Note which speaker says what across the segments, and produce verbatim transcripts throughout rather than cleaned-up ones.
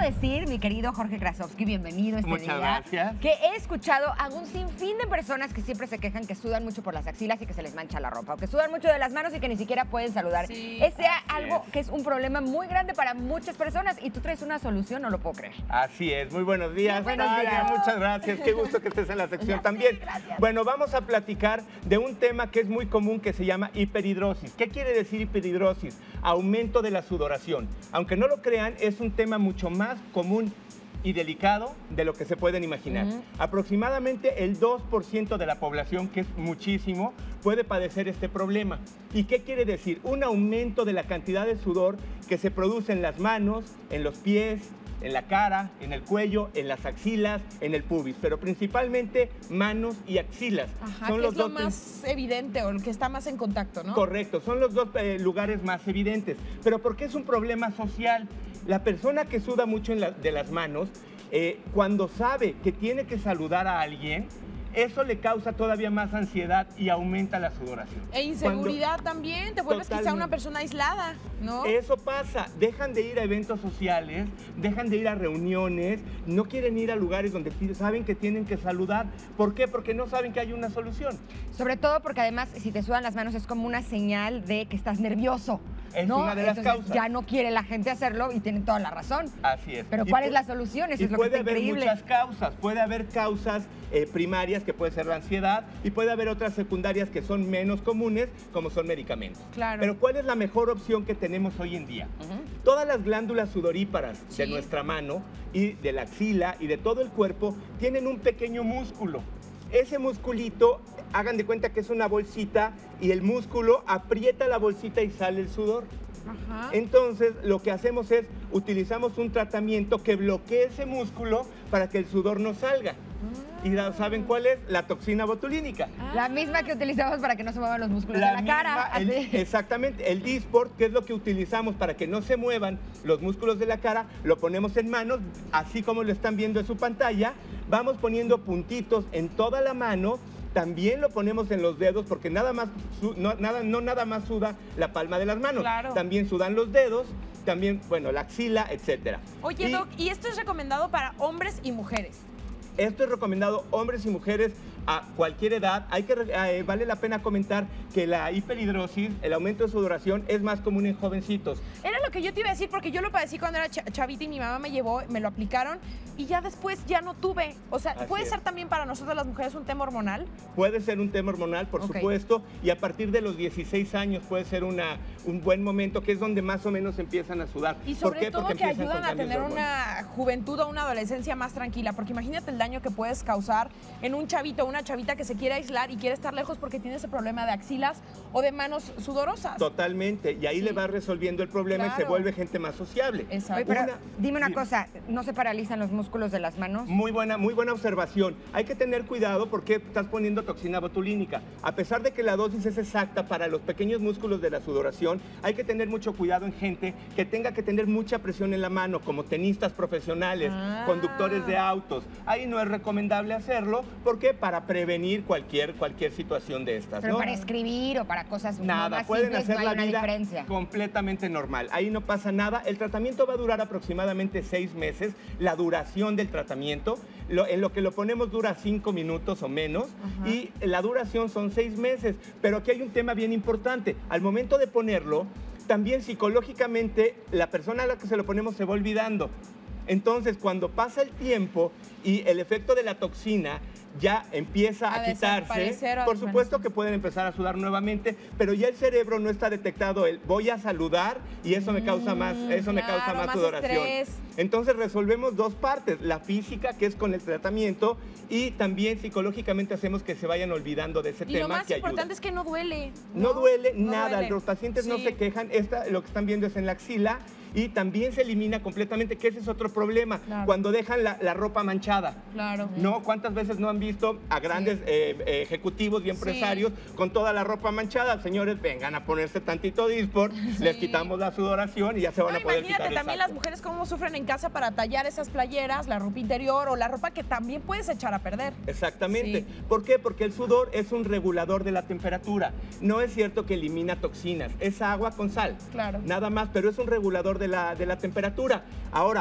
Speaker 1: decir, mi querido Jorge Krasovsky, bienvenido este
Speaker 2: Muchas
Speaker 1: día.
Speaker 2: gracias.
Speaker 1: Que he escuchado a un sinfín de personas que siempre se quejan que sudan mucho por las axilas y que se les mancha la ropa, o que sudan mucho de las manos y que ni siquiera pueden saludar.
Speaker 3: Sí,
Speaker 1: Ese es
Speaker 2: así
Speaker 1: algo
Speaker 2: es.
Speaker 1: que es un problema muy grande para muchas personas y tú traes una solución, no lo puedo creer.
Speaker 2: Así es, muy buenos días.
Speaker 1: Buenos
Speaker 2: Tania,
Speaker 1: días.
Speaker 2: muchas gracias, qué gusto que estés en la sección
Speaker 1: Ya sé,
Speaker 2: también.
Speaker 1: gracias.
Speaker 2: Bueno, vamos a platicar de un tema que es muy común que se llama hiperhidrosis. ¿Qué quiere decir hiperhidrosis? Aumento de la sudoración. Aunque no lo crean, es un tema mucho más común y delicado de lo que se pueden imaginar.
Speaker 1: Uh-huh.
Speaker 2: Aproximadamente el dos por ciento de la población, que es muchísimo, puede padecer este problema. ¿Y qué quiere decir? Un aumento de la cantidad de sudor que se produce en las manos, en los pies, en la cara, en el cuello, en las axilas, en el pubis, pero principalmente manos y axilas.
Speaker 3: Ajá,
Speaker 2: Son
Speaker 3: que
Speaker 2: los
Speaker 3: es lo
Speaker 2: dos
Speaker 3: más evidente o el que está más en contacto, ¿no?
Speaker 2: Correcto, son los dos eh, lugares más evidentes. Pero ¿por qué es un problema social? La persona que suda mucho en la- de las manos, eh, cuando sabe que tiene que saludar a alguien, eso le causa todavía más ansiedad y aumenta la sudoración.
Speaker 3: E inseguridad también, te vuelves quizá
Speaker 2: Totalmente.
Speaker 3: una persona aislada, ¿no?
Speaker 2: Eso pasa, dejan de ir a eventos sociales, dejan de ir a reuniones, no quieren ir a lugares donde saben que tienen que saludar. ¿Por qué? Porque no saben que hay una solución.
Speaker 1: Sobre todo porque además si te sudan las manos es como una señal de que estás nervioso.
Speaker 2: Es
Speaker 1: ¿no?
Speaker 2: una de las
Speaker 1: Entonces,
Speaker 2: causas.
Speaker 1: ya no quiere la gente hacerlo y tienen toda la razón.
Speaker 2: Así es.
Speaker 1: Pero
Speaker 2: Y
Speaker 1: ¿cuál
Speaker 2: pu-
Speaker 1: es la solución? Eso
Speaker 2: y
Speaker 1: es lo que
Speaker 2: puede
Speaker 1: está
Speaker 2: haber
Speaker 1: increíble.
Speaker 2: muchas causas. Puede haber causas eh, primarias, que puede ser la ansiedad, y puede haber otras secundarias que son menos comunes, como son medicamentos.
Speaker 3: Claro.
Speaker 2: Pero ¿cuál es la mejor opción que tenemos hoy en día?
Speaker 1: Ujú.
Speaker 2: Todas las glándulas sudoríparas de
Speaker 3: Sí.
Speaker 2: nuestra mano y de la axila y de todo el cuerpo tienen un pequeño músculo. Ese musculito, hagan de cuenta que es una bolsita y el músculo aprieta la bolsita y sale el sudor.
Speaker 3: Ajá.
Speaker 2: Entonces, lo que hacemos es, utilizamos un tratamiento que bloquee ese músculo para que el sudor no salga. ¿Y la- saben cuál es? La toxina botulínica.
Speaker 1: La misma que utilizamos para que no se muevan los músculos de la
Speaker 2: misma,
Speaker 1: cara.
Speaker 2: el-
Speaker 1: así.
Speaker 2: exactamente, el Dysport, que es lo que utilizamos para que no se muevan los músculos de la cara, lo ponemos en manos, así como lo están viendo en su pantalla. Vamos poniendo puntitos en toda la mano. También lo ponemos en los dedos porque nada más su- no, nada, no nada más suda la palma de las manos.
Speaker 3: Claro.
Speaker 2: También sudan los dedos, también, bueno, la axila, etcétera.
Speaker 3: Oye,
Speaker 2: Y
Speaker 3: Doc, y esto es recomendado para hombres y mujeres.
Speaker 2: esto es recomendado hombres y mujeres a cualquier edad. Hay que, eh, vale la pena comentar que la hiperhidrosis, el aumento de sudoración, es más común en jovencitos.
Speaker 3: Era lo que yo te iba a decir porque yo lo padecí cuando era cha- chavita y mi mamá me llevó, me lo aplicaron y ya después ya no tuve. O sea,
Speaker 2: Así
Speaker 3: ¿puede
Speaker 2: es.
Speaker 3: ser también para nosotras las mujeres un tema hormonal?
Speaker 2: Puede ser un tema hormonal, por
Speaker 1: Ok.
Speaker 2: supuesto, y a partir de los dieciséis años puede ser una, un buen momento, que es donde más o menos empiezan a sudar.
Speaker 3: Y
Speaker 2: ¿Por
Speaker 3: sobre
Speaker 2: qué?
Speaker 3: todo
Speaker 2: Porque
Speaker 3: que
Speaker 2: empiezan con
Speaker 3: ayudan a
Speaker 2: cambios de
Speaker 3: tener
Speaker 2: hormonas.
Speaker 3: una juventud o una adolescencia más tranquila, porque imagínate el daño que puedes causar en un chavito o una chavita que se quiere aislar y quiere estar lejos porque tiene ese problema de axilas o de manos sudorosas.
Speaker 2: Totalmente, y ahí
Speaker 3: Sí.
Speaker 2: le va resolviendo el problema y se
Speaker 3: Claro.
Speaker 2: vuelve gente más sociable.
Speaker 3: Exacto.
Speaker 1: Oye, pero
Speaker 2: Una-
Speaker 1: dime una
Speaker 2: sí.
Speaker 1: cosa, ¿no se paralizan los músculos de las manos?
Speaker 2: Muy buena, muy buena observación. Hay que tener cuidado porque estás poniendo toxina botulínica. A pesar de que la dosis es exacta para los pequeños músculos de la sudoración, hay que tener mucho cuidado en gente que tenga que tener mucha presión en la mano, como tenistas profesionales,
Speaker 3: Ah.
Speaker 2: conductores de autos. Ahí no es recomendable hacerlo porque para prevenir cualquier, cualquier situación de estas.
Speaker 1: Pero
Speaker 2: ¿no?
Speaker 1: para escribir o para cosas
Speaker 2: Nada,
Speaker 1: más
Speaker 2: pueden
Speaker 1: simples
Speaker 2: hacer
Speaker 1: no hay
Speaker 2: la
Speaker 1: una
Speaker 2: vida
Speaker 1: diferencia.
Speaker 2: completamente normal. Ahí no pasa nada. El tratamiento va a durar aproximadamente seis meses. La duración del tratamiento, lo- en lo que lo ponemos dura cinco minutos o menos.
Speaker 1: Ajá.
Speaker 2: Y la duración son seis meses. Pero aquí hay un tema bien importante. Al momento de ponerlo, también psicológicamente la persona a la que se lo ponemos se va olvidando. Entonces, cuando pasa el tiempo y el efecto de la toxina ya empieza a,
Speaker 3: A
Speaker 2: quitarse,
Speaker 3: desaparecer o a
Speaker 2: por
Speaker 3: desvanecer.
Speaker 2: supuesto que pueden empezar a sudar nuevamente, pero ya el cerebro no está detectado el voy a saludar y eso me causa más,
Speaker 3: Mm,
Speaker 2: eso me
Speaker 3: claro,
Speaker 2: causa más,
Speaker 3: más
Speaker 2: sudoración.
Speaker 3: estrés.
Speaker 2: Entonces resolvemos dos partes, la física, que es con el tratamiento, y también psicológicamente hacemos que se vayan olvidando de ese
Speaker 3: Y
Speaker 2: tema
Speaker 3: lo más
Speaker 2: que ayuda.
Speaker 3: importante es que no duele.
Speaker 2: No duele
Speaker 3: No
Speaker 2: nada,
Speaker 3: duele.
Speaker 2: los pacientes no
Speaker 3: Sí.
Speaker 2: se quejan. Esta, lo que están viendo es en la axila y también se elimina completamente, que ese es otro problema,
Speaker 3: Claro.
Speaker 2: cuando dejan la, la ropa manchada.
Speaker 3: Claro.
Speaker 2: ¿No? ¿Cuántas veces no han visto a grandes eh, eh, ejecutivos y empresarios con toda la ropa manchada? Señores, vengan a ponerse tantito Dysport, les quitamos la sudoración y ya se van
Speaker 3: No,
Speaker 2: a poder
Speaker 3: imagínate
Speaker 2: quitar el
Speaker 3: también
Speaker 2: saco.
Speaker 3: las mujeres cómo sufren en casa para tallar esas playeras, la ropa interior o la ropa que también puedes echar a perder.
Speaker 2: Exactamente.
Speaker 3: Sí.
Speaker 2: ¿Por qué? Porque el sudor es un regulador de la temperatura. No es cierto que elimina toxinas, es agua con sal.
Speaker 3: Claro.
Speaker 2: Nada más, pero es un regulador de la, de la temperatura. Ahora,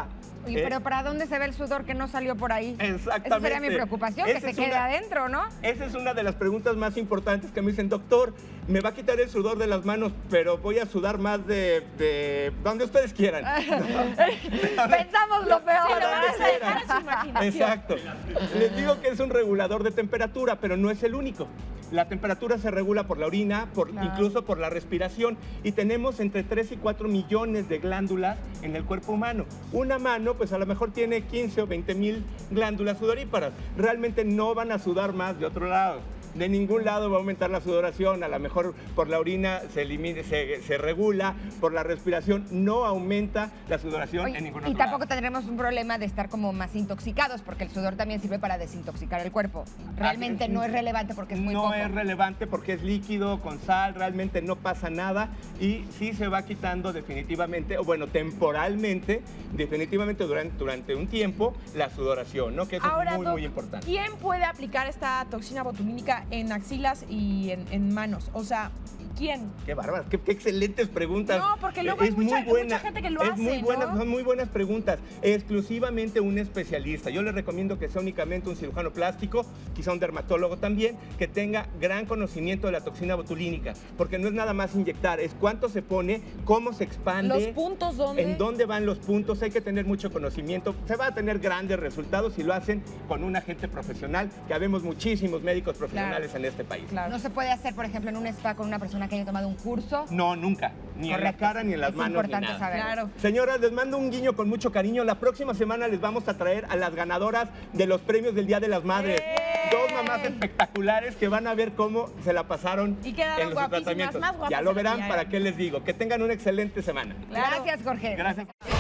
Speaker 1: Oye,
Speaker 2: ¿eh?
Speaker 1: pero ¿para dónde se ve el sudor que no salió por ahí?
Speaker 2: Exactamente.
Speaker 1: Esa sería mi preocupación,
Speaker 2: Esa
Speaker 1: que se
Speaker 2: es
Speaker 1: quede
Speaker 2: una-
Speaker 1: adentro, ¿no?
Speaker 2: Esa es una de las preguntas más importantes que me dicen, doctor, me va a quitar el sudor de las manos, pero voy a sudar más de, de donde ustedes quieran.
Speaker 1: Pensamos lo peor.
Speaker 3: Sí, lo
Speaker 2: Donde
Speaker 3: vas a dejar
Speaker 2: quieran.
Speaker 3: a su imaginación.
Speaker 2: Exacto. Les digo que es un regulador de temperatura, pero no es el único. La temperatura se regula por la orina, por,
Speaker 3: Claro.
Speaker 2: incluso por la respiración, y tenemos entre tres y cuatro millones de glándulas en el cuerpo humano. Una mano, pues a lo mejor tiene quince o veinte mil glándulas sudoríparas. Realmente no van a sudar más de otro lado. De ningún lado va a aumentar la sudoración, a lo mejor por la orina se, elimina, se, se regula, por la respiración no aumenta la sudoración
Speaker 1: Oye,
Speaker 2: en ningún
Speaker 1: y
Speaker 2: otro
Speaker 1: tampoco
Speaker 2: lado.
Speaker 1: tendremos un problema de estar como más intoxicados, porque el sudor también sirve para desintoxicar el cuerpo. Realmente no es relevante porque es muy
Speaker 2: no
Speaker 1: poco.
Speaker 2: es relevante porque es líquido, con sal, realmente no pasa nada y sí se va quitando definitivamente, o bueno, temporalmente, definitivamente durante, durante un tiempo, la sudoración, ¿no? Que eso
Speaker 3: Ahora,
Speaker 2: es muy,
Speaker 3: Doc,
Speaker 2: muy importante.
Speaker 3: ¿quién puede aplicar esta toxina botulínica en axilas y en, en manos? O sea, ¿quién?
Speaker 2: Qué bárbaras, qué, qué excelentes preguntas.
Speaker 3: No, porque luego hay mucha- mucha gente que lo
Speaker 2: es
Speaker 3: hace,
Speaker 2: muy buena,
Speaker 3: ¿no?
Speaker 2: Son muy buenas preguntas. Exclusivamente un especialista. Yo les recomiendo que sea únicamente un cirujano plástico, quizá un dermatólogo también, que tenga gran conocimiento de la toxina botulínica, porque no es nada más inyectar, es cuánto se pone, cómo se expande.
Speaker 3: ¿Los puntos dónde?
Speaker 2: En dónde van los puntos, hay que tener mucho conocimiento. Se va a tener grandes resultados si lo hacen con un agente profesional, que habemos muchísimos médicos profesionales
Speaker 3: Claro.
Speaker 2: en este país.
Speaker 3: Claro.
Speaker 1: No se puede hacer, por ejemplo, en un spa con una persona que haya tomado un curso.
Speaker 2: No, nunca. Ni en la
Speaker 1: Correcto.
Speaker 2: cara, ni en las
Speaker 1: Es
Speaker 2: manos, ni
Speaker 1: importante
Speaker 2: nada.
Speaker 1: saberlo.
Speaker 3: Claro.
Speaker 2: Señoras, les mando un guiño con mucho cariño. La próxima semana les vamos a traer a las ganadoras de los premios del Día de las Madres.
Speaker 3: ¡Eh!
Speaker 2: Dos mamás espectaculares que van a ver cómo se la pasaron
Speaker 3: Y quedaron
Speaker 2: en los
Speaker 3: guapísimas,
Speaker 2: tratamientos.
Speaker 3: más guapas
Speaker 2: Ya
Speaker 3: de
Speaker 2: lo
Speaker 3: lo que
Speaker 2: verán,
Speaker 3: ya
Speaker 2: ¿para
Speaker 3: eran.
Speaker 2: qué les digo? Que tengan una excelente semana.
Speaker 3: Claro.
Speaker 1: Gracias, Jorge.
Speaker 2: Gracias.